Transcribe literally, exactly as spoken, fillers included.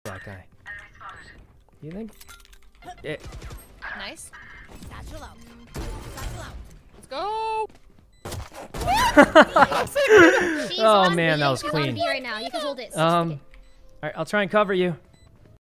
that guy. You think? Yeah. Nice. Satchel out. Satchel out. Let's go. She's Oh on man, B. that was She's clean. on B right now. You can hold it. Um, all right, I'll try and cover you.